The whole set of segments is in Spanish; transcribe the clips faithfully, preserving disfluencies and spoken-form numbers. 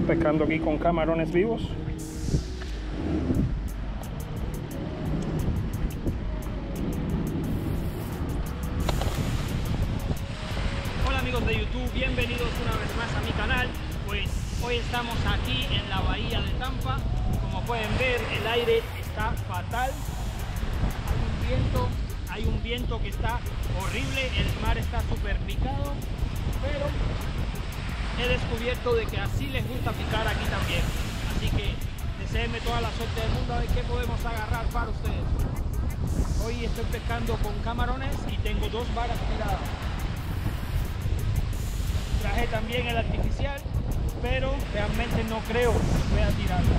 pescando aquí con camarones vivos. Hola amigos de YouTube, bienvenidos una vez más a mi canal. Pues hoy estamos aquí en la bahía de Tampa. Como pueden ver, el aire está fatal. Hay un viento, hay un viento que está horrible, el mar está súper picado, pero he descubierto de que así les gusta picar aquí también. Así que deseenme toda la suerte del mundo a ver qué podemos agarrar para ustedes. Hoy estoy pescando con camarones y tengo dos varas tiradas. Traje también el artificial, pero realmente no creo que pueda tirarlo.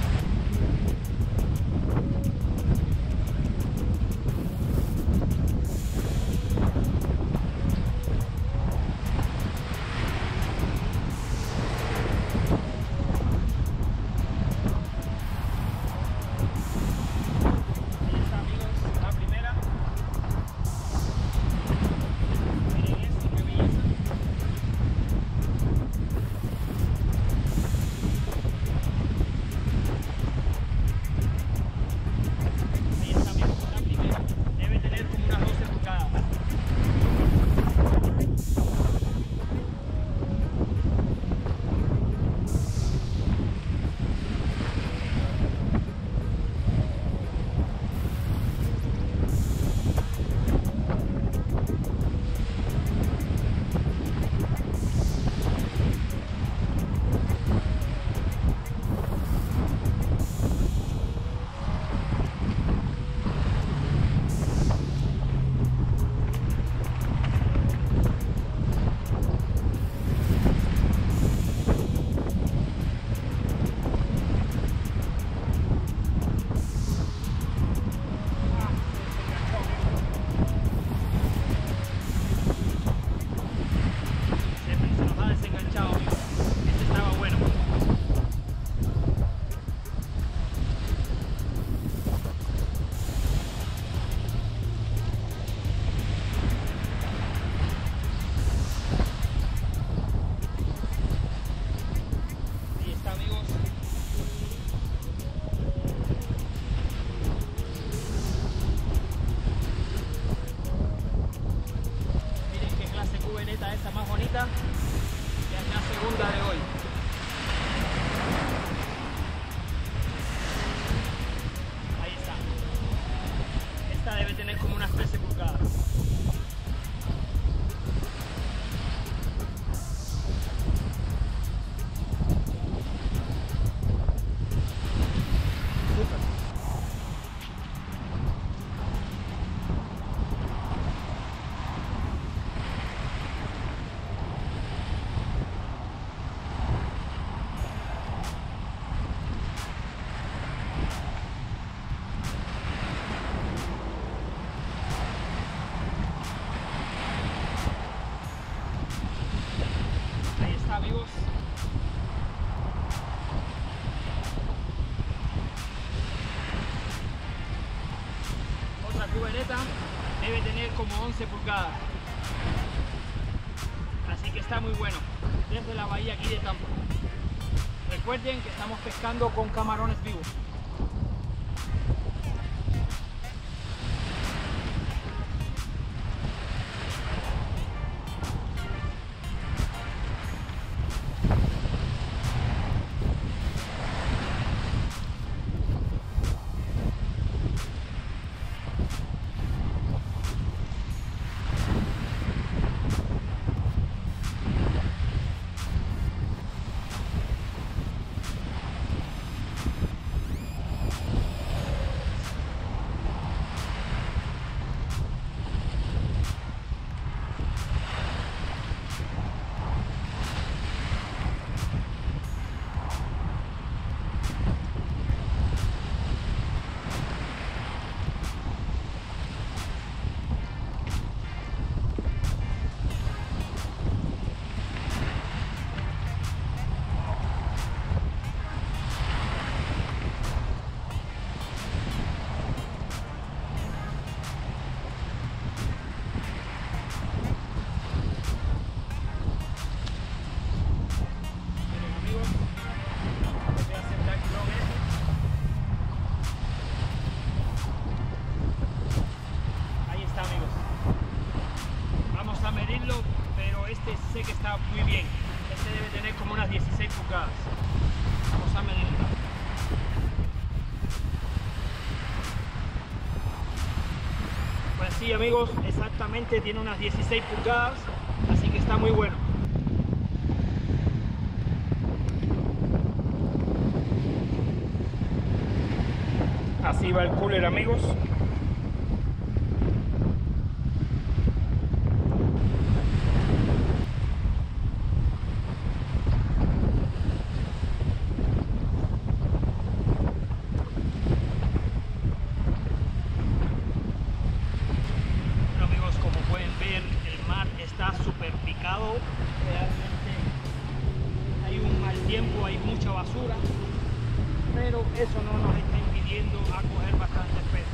Esta más bonita, ya es la segunda de hoy. Ahí está. Esta debe tener como unas trece pulgadas. Amigos, otra cuberneta debe tener como once pulgadas, así que está muy bueno desde la bahía aquí de Tampa. Recuerden que estamos pescando con camarones vivos. que está muy bien. Este debe tener como unas dieciséis pulgadas. Vamos a medirlo. Pues sí, amigos, exactamente tiene unas dieciséis pulgadas, así que está muy bueno. Así va el cooler, amigos. Bueno, amigos, como pueden ver, el mar está súper picado. Realmente hay un mal tiempo, hay mucha basura, pero eso no nos está impidiendo a coger bastante peso.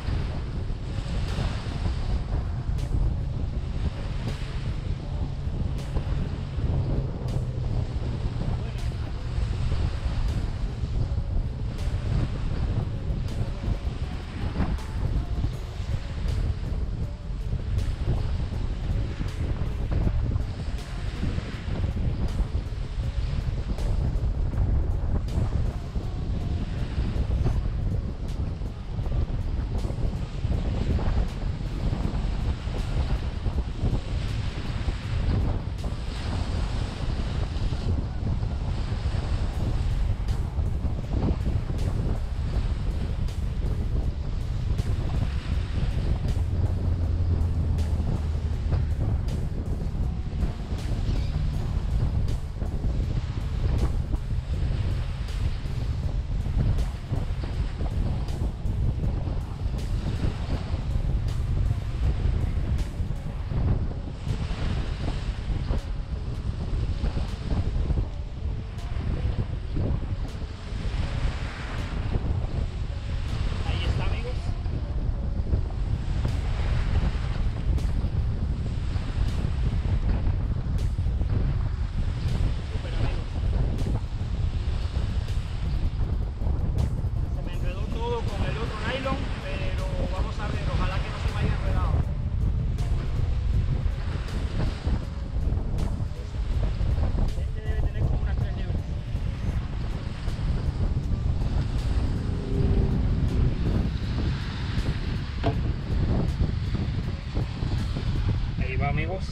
Amigos,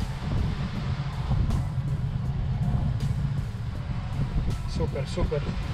súper súper